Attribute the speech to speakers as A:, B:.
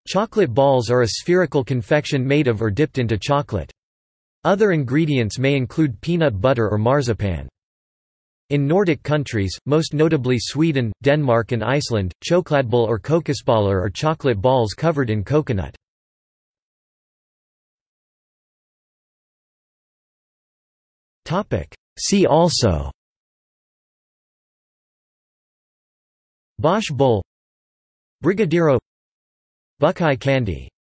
A: Chocolate balls are a spherical confection made of or dipped into chocolate. Other ingredients may include peanut butter or marzipan. In Nordic countries, most notably Sweden, Denmark and Iceland, chokladboll or kokosbollar are chocolate balls covered in coconut. See also: Bosch bowl, Brigadeiro, Buckeye candy.